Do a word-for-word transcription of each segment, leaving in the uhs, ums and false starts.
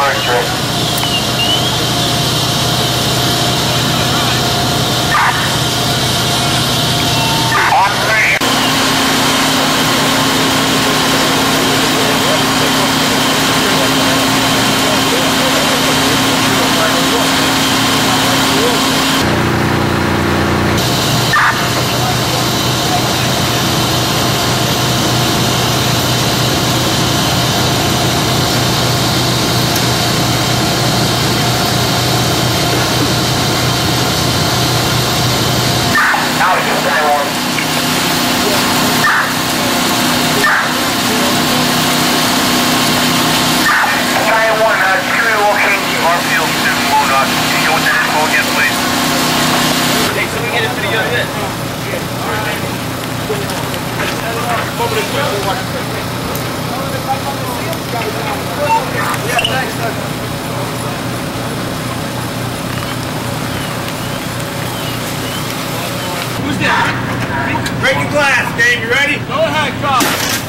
Break your glass, Dave. You ready? Go ahead, Carl.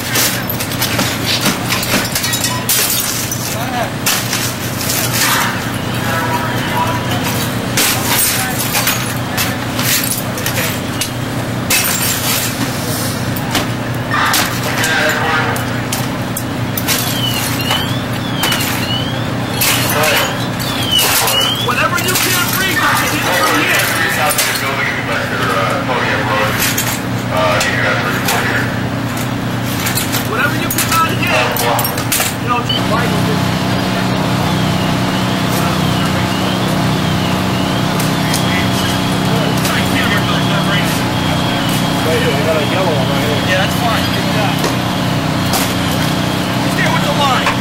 Go ahead. Whatever you can't read, I can hit it from here. Out to the building back there, uh, Podium Road. Uh, you got three, four here. Whatever you can out here. You know, why you do right here, I got a yellow one right here. Yeah, that's fine. Good job. Stay with the line.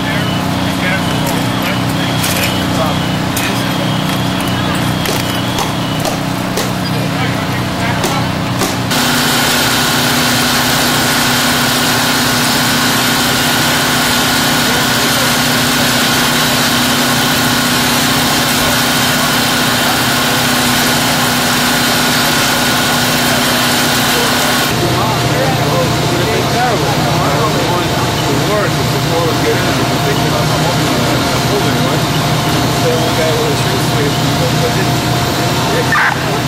They one guy with a shirt sleeve.